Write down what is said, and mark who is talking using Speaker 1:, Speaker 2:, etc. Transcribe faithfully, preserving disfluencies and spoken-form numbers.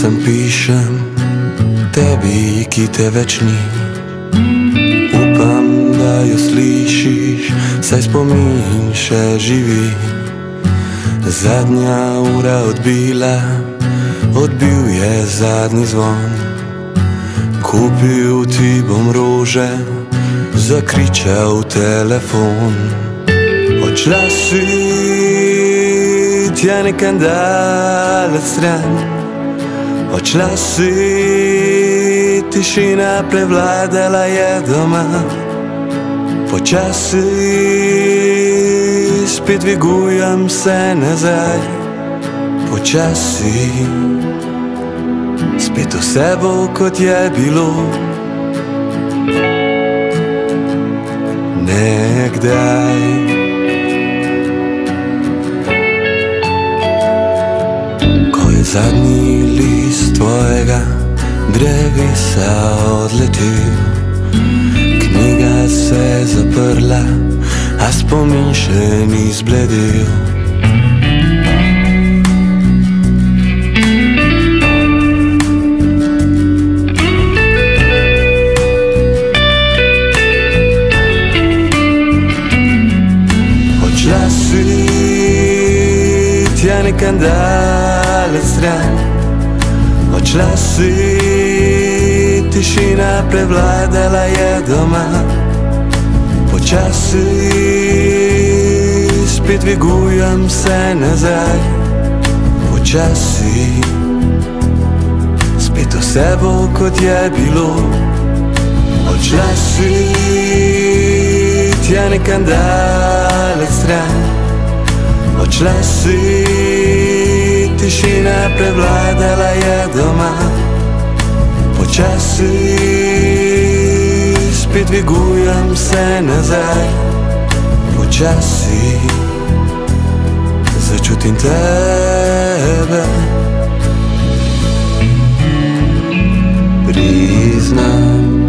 Speaker 1: pisem pišem tebi, ki te več ni. Upam, da jo slišiš, saj spomin še živi. Zadnja ura odbila, odbil je zadnji zvon. Kupil ti bom rože, zakričal telefon. Odšla si tja nekam daleč stran, odšla si, tišina prevladala je doma. Počasi spet dvigujem se nazaj, počasi spet vse bo, kot je bilo nekdaj. Ko je zadnji list tvojega drevesa odletel, knjiga se je zaprla, a spomin še ni zbledel. Odšla si tja nekam daleč stran, odšla si, tišina prevladala je doma. Počasi spet dvigujem se nazaj, počasi spet vse bo, kot je bilo. Odšla si tja nekam daleč stran, odšla si, tišina prevladala je doma. Počasi spet dvigujem se nazaj, počasi začutim tebe. Priznam,